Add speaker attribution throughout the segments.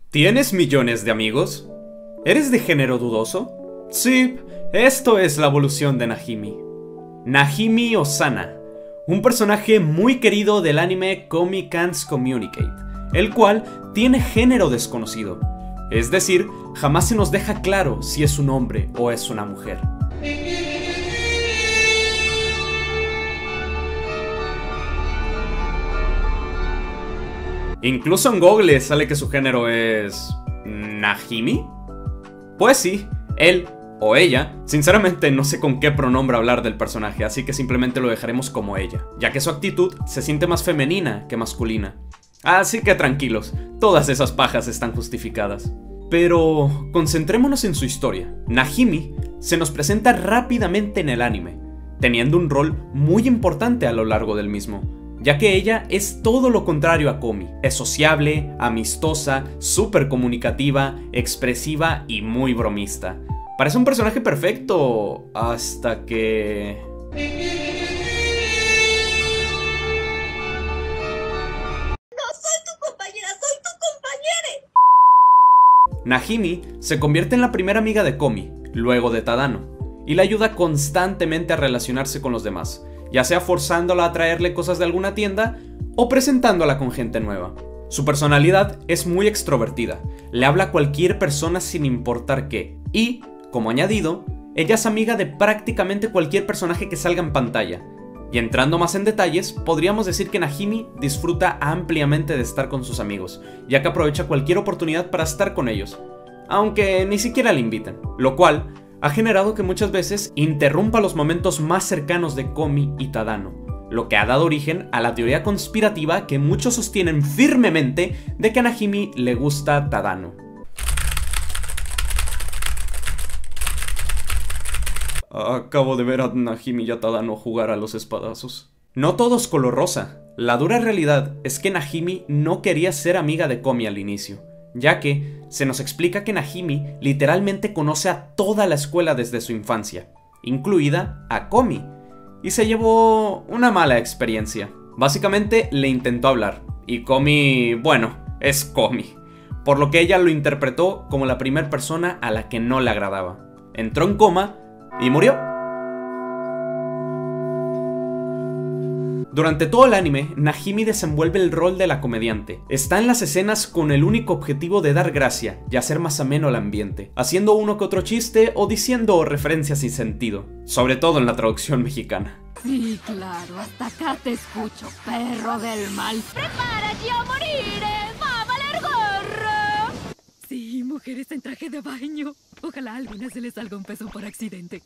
Speaker 1: ¿Tienes millones de amigos? ¿Eres de género dudoso? Sí, esto es la evolución de Najimi. Najimi Osana, un personaje muy querido del anime Komi Can't Communicate, el cual tiene género desconocido. Es decir, jamás se nos deja claro si es un hombre o es una mujer. Incluso en Google sale que su género es... ¿Najimi? Pues sí, él o ella. Sinceramente no sé con qué pronombre hablar del personaje, así que simplemente lo dejaremos como ella, ya que su actitud se siente más femenina que masculina. Así que tranquilos, todas esas pajas están justificadas. Pero concentrémonos en su historia. Najimi se nos presenta rápidamente en el anime, teniendo un rol muy importante a lo largo del mismo, ya que ella es todo lo contrario a Komi. Es sociable, amistosa, súper comunicativa, expresiva y muy bromista. Parece un personaje perfecto hasta que... Najimi se convierte en la primera amiga de Komi, luego de Tadano, y la ayuda constantemente a relacionarse con los demás, ya sea forzándola a traerle cosas de alguna tienda o presentándola con gente nueva. Su personalidad es muy extrovertida, le habla a cualquier persona sin importar qué, y, como añadido, ella es amiga de prácticamente cualquier personaje que salga en pantalla. Y entrando más en detalles, podríamos decir que Najimi disfruta ampliamente de estar con sus amigos, ya que aprovecha cualquier oportunidad para estar con ellos, aunque ni siquiera le inviten, lo cual ha generado que muchas veces interrumpa los momentos más cercanos de Komi y Tadano, lo que ha dado origen a la teoría conspirativa que muchos sostienen firmemente de que a Najimi le gusta Tadano. Acabo de ver a Najimi y a Tadano jugar a los espadazos. No todo es color rosa. La dura realidad es que Najimi no quería ser amiga de Komi al inicio, ya que se nos explica que Najimi literalmente conoce a toda la escuela desde su infancia, incluida a Komi, y se llevó una mala experiencia. Básicamente le intentó hablar, y Komi, bueno, es Komi, por lo que ella lo interpretó como la primera persona a la que no le agradaba. Entró en coma y murió. Durante todo el anime, Najimi desenvuelve el rol de la comediante. Está en las escenas con el único objetivo de dar gracia y hacer más ameno el ambiente, haciendo uno que otro chiste o diciendo referencias sin sentido, sobre todo en la traducción mexicana.
Speaker 2: Sí, claro, hasta acá te escucho, perro del mal. ¡Prepárate a morir! ¡Va a valer gorro! Sí, mujeres en traje de baño. Ojalá a algunas se les salga un peso por accidente.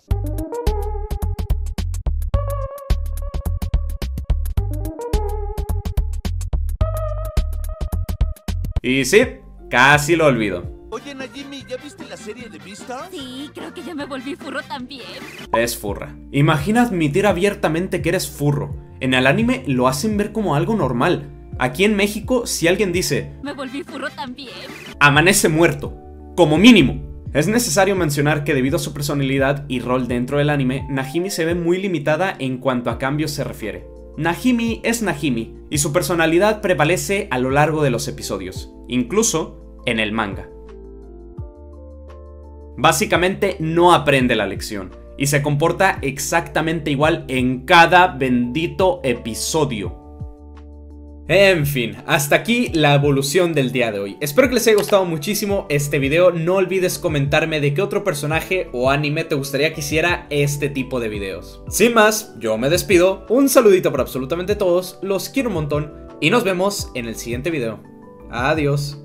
Speaker 1: Y sí, casi lo olvido.
Speaker 3: Oye, Najimi, ¿ya viste la serie de Beastars?
Speaker 2: Sí, creo que ya me volví furro también.
Speaker 1: Es furra. Imagina admitir abiertamente que eres furro. En el anime lo hacen ver como algo normal. Aquí en México, si alguien dice
Speaker 2: Me volví furro también,
Speaker 1: amanece muerto, como mínimo. Es necesario mencionar que debido a su personalidad y rol dentro del anime, Najimi se ve muy limitada en cuanto a cambios se refiere. Najimi es Najimi, y su personalidad prevalece a lo largo de los episodios, incluso en el manga. Básicamente no aprende la lección, y se comporta exactamente igual en cada bendito episodio. En fin, hasta aquí la evolución del día de hoy. Espero que les haya gustado muchísimo este video. No olvides comentarme de qué otro personaje o anime te gustaría que hiciera este tipo de videos. Sin más, yo me despido. Un saludito para absolutamente todos. Los quiero un montón y nos vemos en el siguiente video. Adiós.